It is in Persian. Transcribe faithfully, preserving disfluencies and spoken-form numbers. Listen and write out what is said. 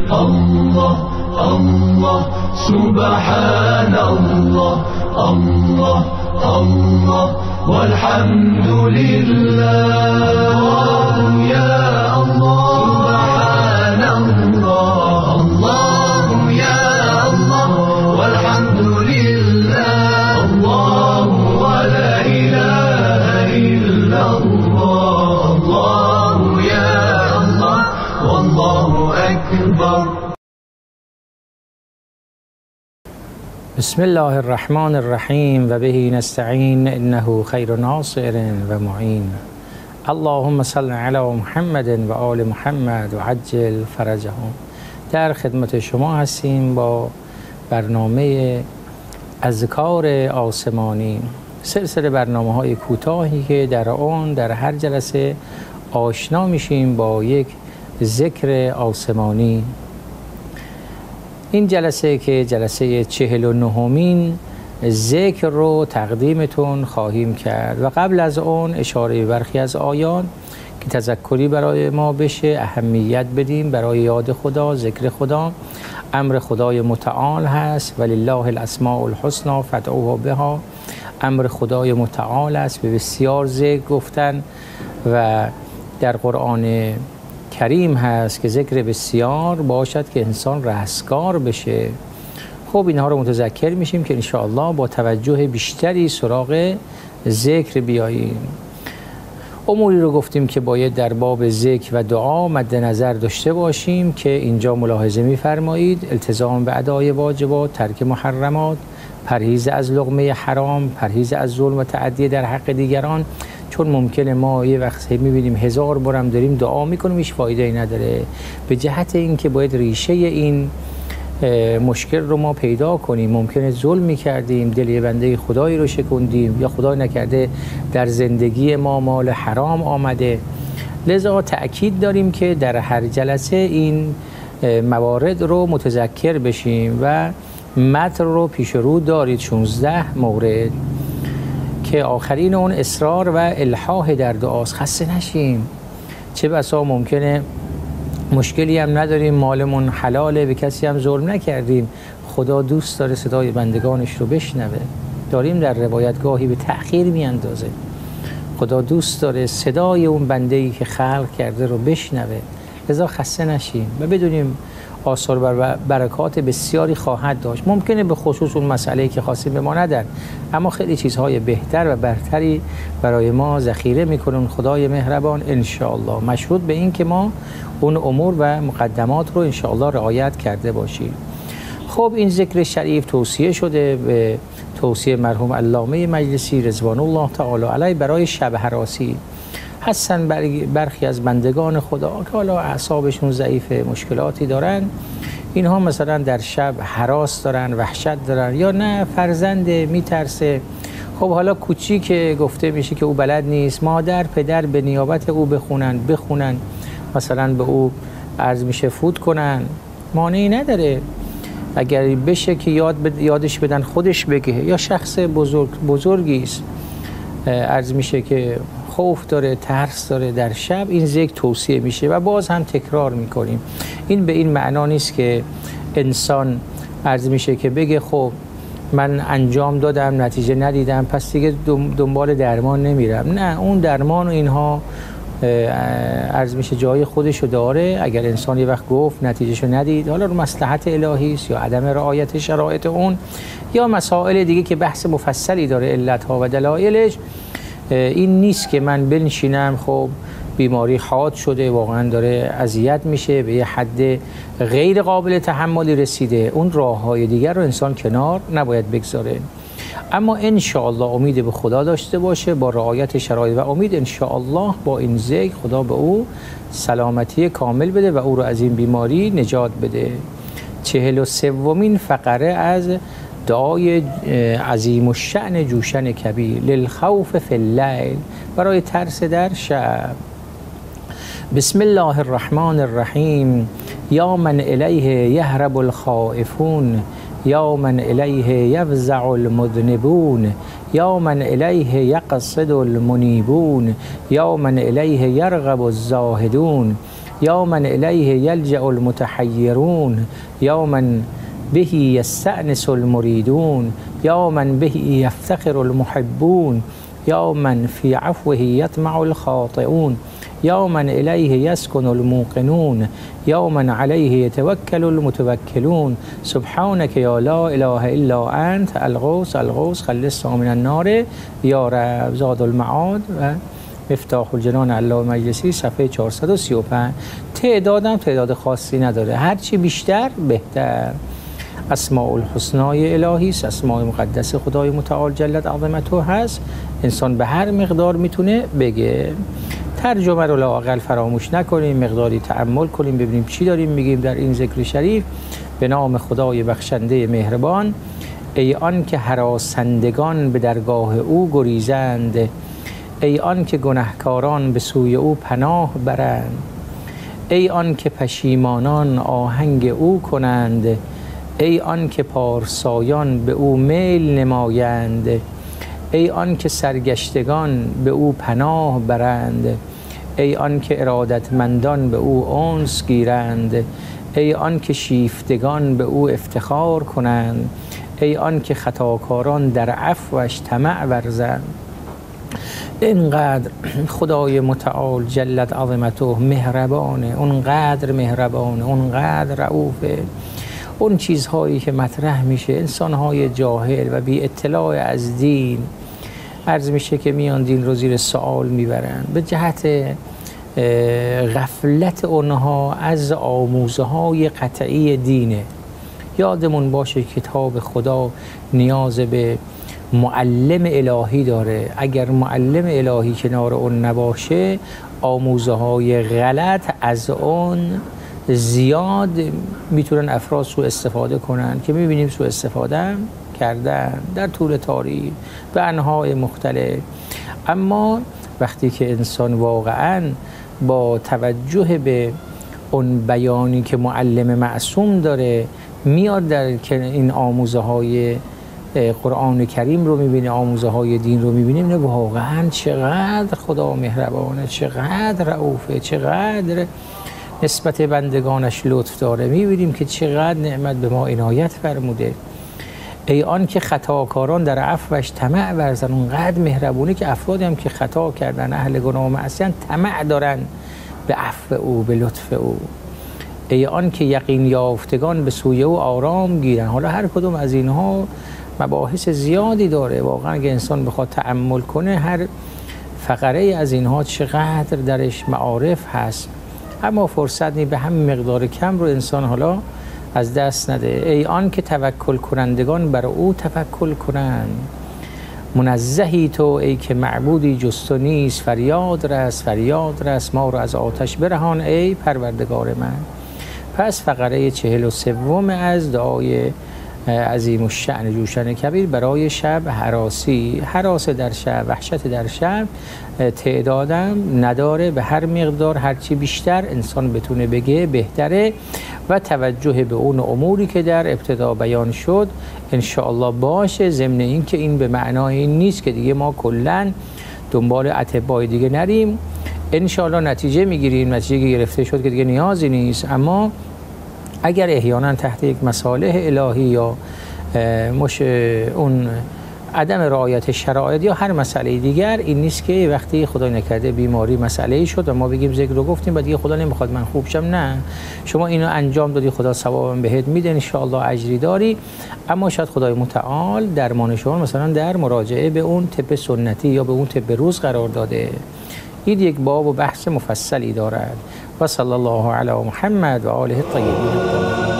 الله الله سبحان الله الله الله والحمد لله يا الله سبحان الله الله يا الله والحمد لله الله ولا إله إلا الله الله يا الله والله أكبر. بسم الله الرحمن الرحیم و به نستعین انه خیر ناصر و معین. اللهم صل علی محمد و آل محمد و عجل فرجهم. در خدمت شما هستیم با برنامه اذکار آسمانی، سلسله برنامه های کوتاهی که در آن در هر جلسه آشنا میشیم با یک ذکر آسمانی. این جلسه که جلسه چهل و نهمین ذکر رو تقدیمتون خواهیم کرد و قبل از اون اشاره برخی از آیات که تذکری برای ما بشه، اهمیت بدیم برای یاد خدا، ذکر خدا. امر خدای متعال هست ولله الاسماء الحسنی فادعوه بها. امر خدای متعال است به بسیار ذکر گفتن و در قرآن کریم هست که ذکر بسیار باشد که انسان رستگار بشه. خب اینها رو متذکر میشیم که انشاءالله با توجه بیشتری سراغ ذکر بیاییم. اموری رو گفتیم که باید در باب ذکر و دعا مد نظر داشته باشیم که اینجا ملاحظه میفرمایید: التزام به ادای واجبات، ترک محرمات، پرهیز از لقمه حرام، پرهیز از ظلم و تعدی در حق دیگران. چون ممکنه ما یه وقتی میبینیم هزار بارم داریم دعا میکنیم هیچ فایده ای نداره، به جهت اینکه باید ریشه این مشکل رو ما پیدا کنیم. ممکنه ظلم میکردیم، دل یه بنده خدایی رو شکندیم، یا خدای نکرده در زندگی ما مال حرام آمده. لذا تأکید داریم که در هر جلسه این موارد رو متذکر بشیم و متن رو پیش رو دارید، شانزده مورد که آخرین اون اصرار و الحاح در دعاست. خسته نشیم، چه بسا ممکنه مشکلی هم نداریم، مالمون حلاله، به کسی هم ظلم نکردیم، خدا دوست داره صدای بندگانش رو بشنوه. داریم در روایت گاهی به تأخیر میاندازه، خدا دوست داره صدای اون بنده‌ای که خلق کرده رو بشنوه. لذا خسته نشیم و بدونیم آثار بر برکات بسیاری خواهد داشت. ممکنه به خصوص اون مسئله‌ای که خواستیم به ما ندن، اما خیلی چیزهای بهتر و برتری برای ما ذخیره میکنه خدای مهربان انشاءالله، مشروط به این که ما اون امور و مقدمات رو انشاءالله رعایت کرده باشیم. خب این ذکر شریف توصیه شده به توصیه مرحوم علامه مجلسی رضوان الله تعالی علیه برای شب هراسی. هستن برخی از بندگان خدا که حالا اعصابشون ضعیف، مشکلاتی دارن، اینها مثلا در شب هراس دارن، وحشت دارن، یا نه فرزند میترسه. خب حالا کوچی که گفته میشه که او بلد نیست، مادر پدر به نیابت او بخونن بخونن مثلا به او عرض میشه فوت کنن، مانعی نداره. اگر بشه که یاد بد... یادش بدن خودش بگه، یا شخص بزرگ بزرگی است عرض میشه که خوف داره، ترس داره، در شب این ذکر توصیه میشه و باز هم تکرار میکنیم. این به این معنا نیست که انسان عرض میشه که بگه خب من انجام دادم نتیجه ندیدم پس دیگه دنبال درمان نمیرم. نه، اون درمان و اینها عرض میشه جای خودشو داره. اگر انسان یه وقت گفت نتیجهشو ندید، حالا رو مصلحت الهی است یا عدم رعایت شرایط اون یا مسائل دیگه که بحث مفصلی داره علتها و دلایلش، این نیست که من بنشینم خب بیماری حاد شده واقعا داره اذیت میشه به یه حد غیر قابل تحملی رسیده، اون راههای دیگر رو انسان کنار نباید بگذاره. اما ان شاء الله امید به خدا داشته باشه با رعایت شرایط و امید ان شاء الله با این ذکر خدا به او سلامتی کامل بده و او رو از این بیماری نجات بده. چهل و سومین فقره از دعای عظیم الشأن جوشن کبیر للخوف فی اللیل، برای ترس در شب. بسم الله الرحمن الرحیم. یا من الیه یهرب الخائفون، یا من الیه یفزع المذنبون، یا من الیه یقصد المنیبون، یا من الیه یرغب الزاهدون، یا من الیه یلجأ المتحیرون، یا من به یستأنس المریدون، یا من به یفتخر المحبون، یا من فی عفوه یطمع الخاطئون، یا من الیه یسکن الموقنون، یا من علیه یتوکل المتوکلون. سبحانک یا لا اله الا انت الغوث الغوث خلصنا من النار یا رب. زاد المعاد و مفتاح الجنان علامه مجلسی صفحه چهارصد و سی و پنج. تعدادم تعداد خاصی نداره، هرچی بیشتر بهتر. اسماء الحسنای الهی است، اسماء مقدس خدای متعال جلت عظمته هست، انسان به هر مقدار میتونه بگه. ترجمه رو لااقل فراموش نکنیم، مقداری تأمل کنیم ببینیم چی داریم میگیم در این ذکر شریف. به نام خدای بخشنده مهربان. ای آن که هراسندگان به درگاه او گریزند، ای آن که گنهکاران به سوی او پناه برند، ای آن که پشیمانان آهنگ او کنند، ای آن که پارسایان به او میل نمایند، ای آن که سرگشتگان به او پناه برند، ای آن که ارادتمندان به او انس گیرند، ای آن که شیفتگان به او افتخار کنند، ای آن که خطاکاران در عفوش طمع ورزند. اینقدر خدای متعال جلت عظمته مهربانه، اونقدر مهربانه، اونقدر رؤوفه. اون چیزهایی که مطرح میشه انسانهای جاهل و بی اطلاع از دین عرض میشه که میان دین رو زیر سوال میبرن به جهت غفلت اونها از آموزه های قطعی دینه. یادمون باشه کتاب خدا نیاز به معلم الهی داره. اگر معلم الهی کنار اون نباشه آموزه های غلط از اون زیاد میتونن افراد سوء استفاده کنن که میبینیم سوء استفاده کردن در طول تاریخ به انواع مختلف. اما وقتی که انسان واقعا با توجه به اون بیانی که معلم معصوم داره میاد در این آموزه های قرآن کریم رو میبینه، آموزه های دین رو میبینیم، نه واقعا چقدر خدا مهربانه، چقدر رؤوفه، چقدر نسبت بندگانش لطف داره. میبینیم که چقدر نعمت به ما عنایت فرموده. ای آن که خطاکاران در عفوش طمع ورزن، اونقدر مهربونه که افرادی هم که خطا کردن، اهل گناه و معصیت، طمع دارن به عفو او، به لطف او. ای آن که یقین یافتگان به سوی او آرام گیرن. حالا هر کدوم از اینها مباحث زیادی داره. واقعا اگه انسان بخواد تأمل کنه هر فقره از اینها چقدر درش معارف هست، اما فرصت نی به همین مقدار کم رو انسان حالا از دست نده. ای آن که توکل کنندگان بر او توکل کنند. منزهی تو ای که معبودی جز تو نیست، فریاد رس فریاد رس ما رو از آتش برهان ای پروردگار من. پس فقره چهل و سوم از دعای عظیم الشأن جوشن کبیر برای شب هراسی. هراس در شب، وحشت در شب تعدادم نداره، به هر مقدار هرچی بیشتر انسان بتونه بگه بهتره و توجه به اون اموری که در ابتدا بیان شد انشاءالله باشه. ضمن این که این به معنای این نیست که دیگه ما کلا دنبال اتباع دیگه نریم، انشاءالله نتیجه میگیریم، نتیجه گرفته شد که دیگه نیازی نیست. اما اگر احیانا تحت یک مصالح الهی یا مش اون عدم رعایت شرایط یا هر مسئله دیگر، این نیست که وقتی خدای نکرده بیماری مسئله شد و ما بگیم ذکر رو گفتیم و دیگه خدا نمیخواد من خوب شم. نه، شما اینو انجام دادی خدا ثوابم بهت میده، ان شاء الله اجری داری. اما شاید خدای متعال درمان شما مثلا در مراجعه به اون طب سنتی یا به اون طب روز قرار داده. این یک باب و بحث مفصلی دارد. و صلی الله علی محمد و آله الطیبین.